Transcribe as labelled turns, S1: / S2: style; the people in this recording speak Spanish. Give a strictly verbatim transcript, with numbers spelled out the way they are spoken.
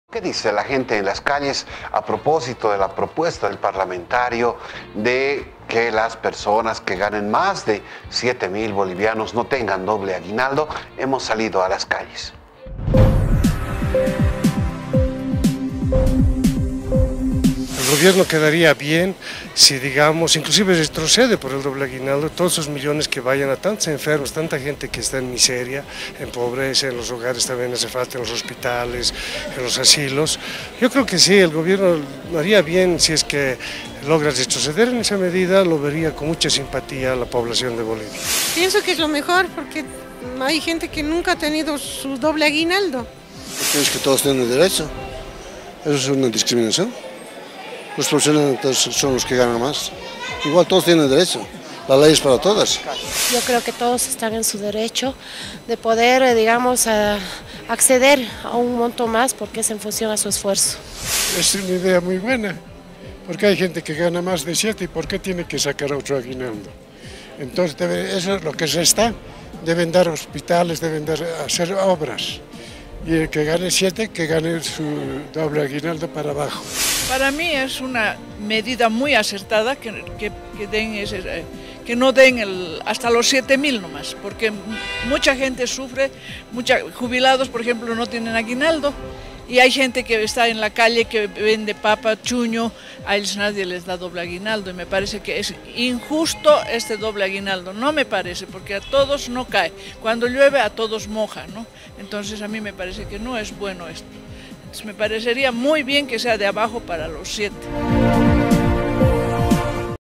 S1: ¿Qué dice la gente en las calles a propósito de la propuesta del parlamentario de que las personas que ganen más de siete mil bolivianos no tengan doble aguinaldo? Hemos salido a las calles.
S2: El gobierno quedaría bien si, digamos, inclusive retrocede por el doble aguinaldo, todos esos millones que vayan a tantos enfermos, tanta gente que está en miseria, en pobreza, en los hogares también hace falta, en los hospitales, en los asilos. Yo creo que sí, el gobierno haría bien si es que logra retroceder en esa medida, lo vería con mucha simpatía a la población de Bolivia.
S3: Pienso que es lo mejor porque hay gente que nunca ha tenido su doble aguinaldo.
S4: ¿Crees que todos tienen derecho? Eso es una discriminación. Los profesionales son los que ganan más. Igual todos tienen derecho. La ley es para todas.
S5: Yo creo que todos están en su derecho de poder, digamos, a acceder a un monto más porque es en función a su esfuerzo.
S2: Es una idea muy buena, porque hay gente que gana más de siete y ¿por qué tiene que sacar otro aguinaldo? Entonces, debe, eso es lo que se está. Deben dar hospitales, deben dar, hacer obras. Y el que gane siete, que gane su doble aguinaldo para abajo.
S6: Para mí es una medida muy acertada que, que, que, den ese, que no den el, hasta los siete mil nomás, porque mucha gente sufre, mucha, jubilados por ejemplo no tienen aguinaldo y hay gente que está en la calle que vende papa, chuño, a ellos nadie les da doble aguinaldo y me parece que es injusto este doble aguinaldo, no me parece, porque a todos no cae, cuando llueve a todos moja, ¿no? Entonces a mí me parece que no es bueno esto. Me parecería muy bien que sea de abajo para los siete.